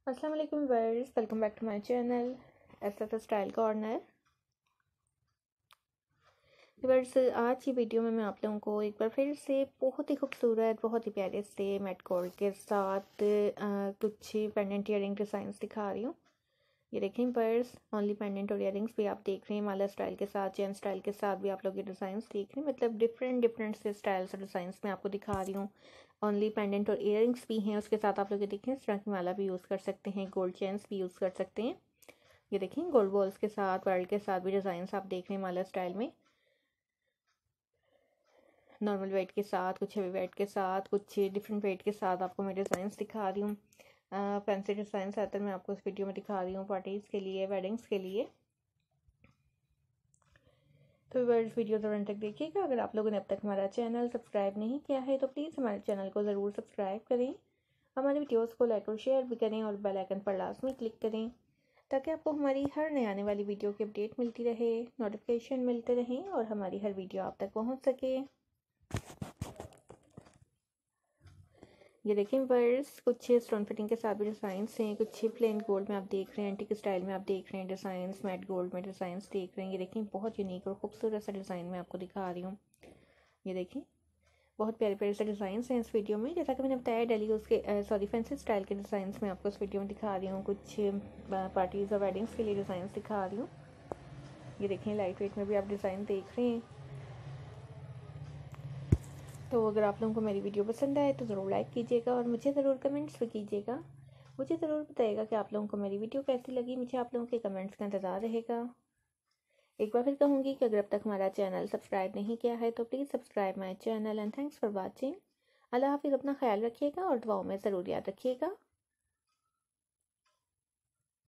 अस्सलाम वालेकुम viewers, welcome back to my channel SF style corner. Viewers, आज की वीडियो में मैं आप लोगों को एक बार फिर से बहुत ही खूबसूरत, बहुत ही प्यारे से मैट गोल्ड के साथ कुछ पेंडेंट इयरिंग डिज़ाइंस दिखा रही हूँ। ये देखें पर्स, ओनली पेंडेंट और इयरिंग्स भी आप देख रहे हैं, माला स्टाइल के साथ, चेन स्टाइल के साथ भी आप लोग ये डिज़ाइंस देख रहे हैं। मतलब डिफरेंट से स्टाइल्स और डिज़ाइंस मैं आपको दिखा रही हूँ। ओनली पेंडेंट और इयरिंग्स भी हैं, उसके साथ आप लोग ये देखें इस तरह की माला भी यूज़ कर सकते हैं, गोल्ड चेन्स भी यूज़ कर सकते हैं। ये देखें गोल्ड बॉल्स के साथ, पर्ल के साथ भी डिज़ाइंस आप देख रहे हैं माला स्टाइल में। नॉर्मल वेट के साथ, कुछ हेवी वेट के साथ, कुछ डिफरेंट वेट के साथ आपको मैं डिज़ाइंस दिखा रही हूँ। फैंसी डिज़ाइन ज़्यादातर मैं आपको इस वीडियो में दिखा रही हूँ पार्टीज़ के लिए, वेडिंग्स के लिए। तो व्यूअर्स, वीडियो ज़रूर तक देखिएगा। अगर आप लोगों ने अब तक हमारा चैनल सब्सक्राइब नहीं किया है तो प्लीज़ हमारे चैनल को ज़रूर सब्सक्राइब करें, हमारे वीडियोस को लाइक और शेयर भी करें और बेल आइकन पर लाजमी क्लिक करें ताकि आपको हमारी हर नए आने वाली वीडियो की अपडेट मिलती रहे, नोटिफिकेशन मिलते रहें और हमारी हर वीडियो आप तक पहुंच सके। ये देखें वर्स, कुछ स्टोन फिटिंग के साथ भी डिज़ाइंस हैं, कुछ प्लेन गोल्ड में आप देख रहे हैं, एंटिक स्टाइल में आप देख रहे हैं डिज़ाइंस, मैट गोल्ड में डिज़ाइंस देख रहे हैं। ये देखें बहुत यूनिक और खूबसूरत सा डिज़ाइन मैं आपको दिखा रही हूँ। ये देखें बहुत प्यारे प्यारे से डिज़ाइंस हैं इस वीडियो में। जैसा कि मैंने बताया, डेली यूज़ के फैंसी स्टाइल के डिज़ाइंस मैं आपको इस वीडियो में दिखा रही हूँ। कुछ पार्टीज़ और वेडिंग्स के लिए डिज़ाइंस दिखा रही हूँ। ये देखें लाइट वेट में भी आप डिज़ाइन देख रहे हैं। तो अगर आप लोगों को मेरी वीडियो पसंद आए तो ज़रूर लाइक कीजिएगा और मुझे ज़रूर कमेंट्स भी कीजिएगा। मुझे ज़रूर बताइएगा कि आप लोगों को मेरी वीडियो कैसी लगी। मुझे आप लोगों के कमेंट्स का इंतज़ार रहेगा। एक बार फिर कहूँगी कि अगर अब तक हमारा चैनल सब्सक्राइब नहीं किया है तो please subscribe my channel and thanks for watching. अल्लाह हाफिज़, अपना ख्याल रखिएगा और दुआओं में ज़रूर याद रखिएगा।